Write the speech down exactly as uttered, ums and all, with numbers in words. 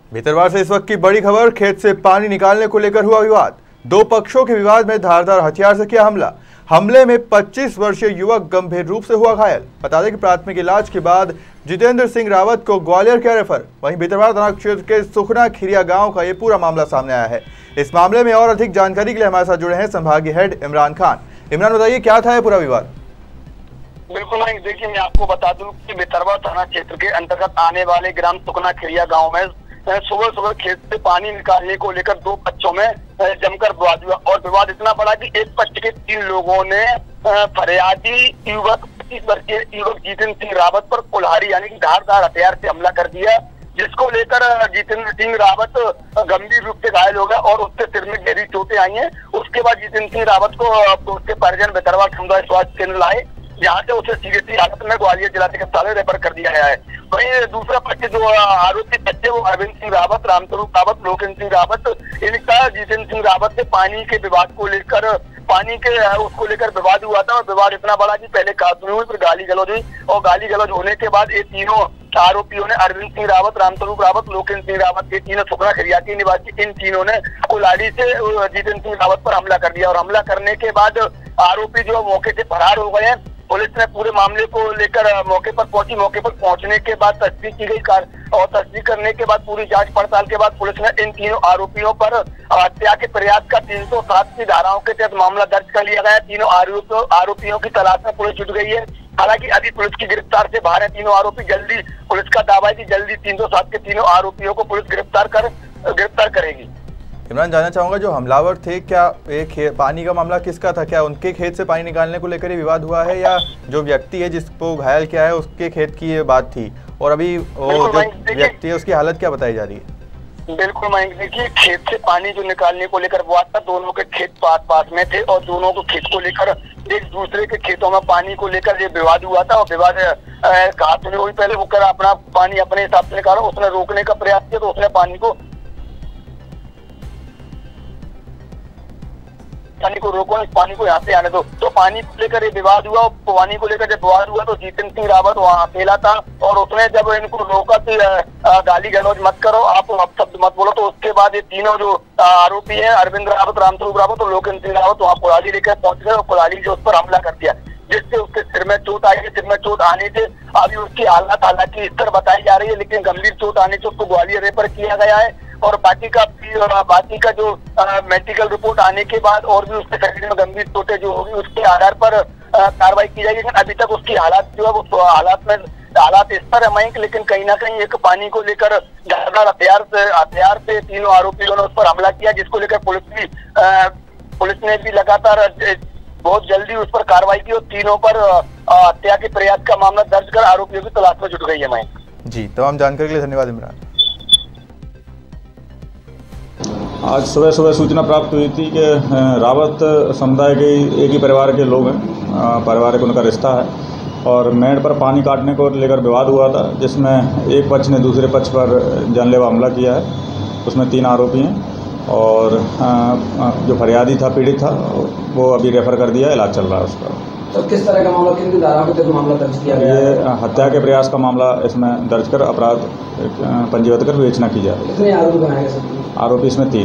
भितरवार से इस वक्त की बड़ी खबर। खेत से पानी निकालने को लेकर हुआ विवाद। दो पक्षों के विवाद में धारदार हथियार से किया हमला। हमले में पच्चीस वर्षीय युवक गंभीर रूप से हुआ घायल। बता दें कि प्राथमिक इलाज के बाद जितेंद्र सिंह रावत को ग्वालियर किया रेफर। वहीं भितरवार थाना क्षेत्र के सुखना खिरिया गांव का ये पूरा मामला सामने आया है। इस मामले में और अधिक जानकारी के लिए हमारे साथ जुड़े हैं संभागीय हेड इमरान खान। इमरान, बताइए क्या था ये पूरा विवाद? बिल्कुल मैं देखिए, मैं आपको बता दूं कि भितरवार थाना क्षेत्र के अंतर्गत आने वाले ग्राम सुखना खिरिया गांव में सुबह सुबह खेत से पानी निकालने को लेकर दो पक्षों में जमकर विवाद हुआ और विवाद इतना बड़ा कि एक पक्ष के तीन लोगों ने फरियादी युवक पच्चीस वर्षीय युवक जितेंद्र सिंह रावत पर कुल्हाड़ी यानी कि धारदार हथियार से हमला कर दिया, जिसको लेकर जितेंद्र सिंह रावत गंभीर रूप से घायल हो गया और उसके सिर में गहरी चोटें आई हैं। उसके बाद जितेंद्र सिंह रावत को उसके परिजन भितरवार समुदाय स्वास्थ्य केंद्र लाए, जहाँ से उसे सीरियस हालत में ग्वालियर जिला चिकित्सालय रेफर कर दिया गया है। वहीं दूसरा पक्ष जो आरोपी बच्चे वो अरविंद सिंह रावत, रामस्वरूप रावत, लोकेन्द्र सिंह रावत, इनका जितेंद्र सिंह रावत से पानी के विवाद को लेकर पानी के उसको लेकर विवाद हुआ था और विवाद इतना बड़ा कि पहले कानूनी हुई, फिर गाली गलौज हुई और गाली गलौज होने के बाद ये तीनों आरोपियों ने अरविंद सिंह रावत, रामस्वरूप रावत, लोकेन्द्र सिंह रावत, ये तीनों सुखना खिरिया के निवासी, इन तीनों ने कुल्हाड़ी से जितेंद्र सिंह रावत पर हमला कर दिया और हमला करने के बाद आरोपी जो मौके से फरार हो गए हैं। पुलिस ने पूरे मामले को लेकर मौके पर पहुंची। मौके पर पहुंचने के बाद तस्दीक की गई कार और तस्दीक करने के बाद पूरी जांच पड़ताल के बाद पुलिस ने इन तीनों आरोपियों पर हत्या के प्रयास का तीन सौ सात की धाराओं के तहत मामला दर्ज कर लिया गया। तीनों आरोपियों आरोपियों की तलाश में पुलिस जुट गई है। हालांकि अभी पुलिस की गिरफ्तार से बाहर है तीनों आरोपी। जल्दी पुलिस का दावा है कि जल्दी तीन सौ सात के तीनों आरोपियों को पुलिस गिरफ्तार कर गिरफ्तार करेगी। इमरान, जानना चाहूंगा जो हमलावर थे, क्या एक पानी का मामला किसका था? क्या उनके खेत से पानी निकालने को लेकर ये विवाद हुआ है या जो व्यक्ति है जिसको घायल किया है उसके खेत की ये बात थी? और अभी वो जो व्यक्ति है उसकी हालत क्या बताई जा रही है? बिल्कुल मैं देखिए, खेत से पानी जो निकालने को लेकर विवाद था, दोनों के खेत पास पास में थे और दोनों को खेत को लेकर एक दूसरे के खेतों में पानी को लेकर ये विवाद हुआ था और विवाद हाथ में हुई। पहले वो कर अपना पानी अपने हिसाब से निकाला, उसने रोकने का प्रयास किया तो उसने पानी को पानी को रोको, इस पानी को यहाँ से आने दो। तो पानी को लेकर ये विवाद हुआ और पानी को लेकर जब विवाद हुआ तो जितेंद्र सिंह रावत वहाँ अकेला था और उसने जब इनको रोका कि गाली गलौज मत करो, आप अब शब्द मत बोलो, तो उसके बाद ये तीनों जो आरोपी है अरविंद रावत, रामस्वरूप रावत और लोकेन्द्र सिंह रावत वहाँ कुल्हाड़ी लेकर पहुंच गए और कुल्हाड़ी से उस पर हमला कर दिया, जिससे उसके सिर में चोट आई है। सिर में चोट आने से अभी उसकी हालत हालांकि स्तर बताई जा रही है, लेकिन गंभीर चोट आने से उसको ग्वालियर रेफर किया गया है और बाकी का बाकी का जो मेडिकल रिपोर्ट आने के बाद और भी उसके शरीर में गंभीर चोटें जो होगी उसके आधार पर कार्रवाई की जाएगी। लेकिन अभी तक उसकी हालात जो है वो हालात में हालात इस पर है कि लेकिन कहीं ना कहीं एक पानी को लेकर धारदार हथियार से हथियार से तीनों आरोपियों ने उस पर हमला किया, जिसको लेकर पुलिस भी पुलिस ने भी लगातार बहुत जल्दी उस पर कार्रवाई की और तीनों पर हत्या के प्रयास का मामला दर्ज कर आरोपियों की तलाश में जुट गई है। मैं जी, तमाम जानकारी के लिए धन्यवाद इमरान। आज सुबह सुबह सूचना प्राप्त हुई थी कि रावत समुदाय के एक ही परिवार के लोग हैं, पारिवारिक उनका रिश्ता है और मेड़ पर पानी काटने को लेकर विवाद हुआ था, जिसमें एक पक्ष ने दूसरे पक्ष पर जानलेवा हमला किया है। उसमें तीन आरोपी हैं और जो फरियादी था, पीड़ित था, वो अभी रेफर कर दिया, इलाज चल रहा है उसका। तो किस तरह का मामला, किन धाराओं के तहत मामला दर्ज किया गया? ये हत्या के प्रयास का मामला इसमें दर्ज कर अपराध पंजीबद्ध कर विवेचना की जा रही है। कितने आरोपी बनाए गए? आरोपी इसमें तीन।